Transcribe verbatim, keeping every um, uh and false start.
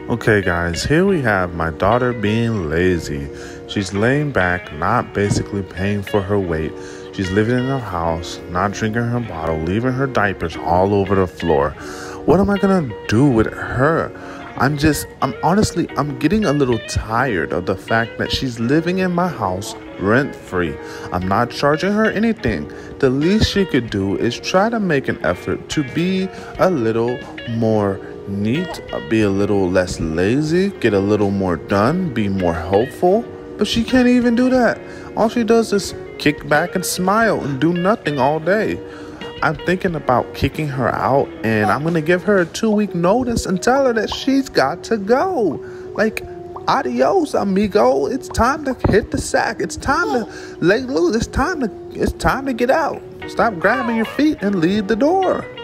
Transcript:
Okay, guys, here we have my daughter being lazy. She's laying back, not basically paying for her weight. She's living in her house, not drinking her bottle, leaving her diapers all over the floor. What am I gonna do with her? I'm just, I'm honestly, I'm getting a little tired of the fact that she's living in my house rent-free. I'm not charging her anything. The least she could do is try to make an effort to be a little more neat, be a little less lazy, get a little more done, be more helpful. But she can't even do that. All she does is kick back and smile and do nothing all day. I'm thinking about kicking her out, and I'm going to give her a two-week notice and tell her that she's got to go. Like, adios, amigo. It's time to hit the sack. It's time to lay loose. It's time to, it's time to get out. Stop grabbing your feet and leave the door.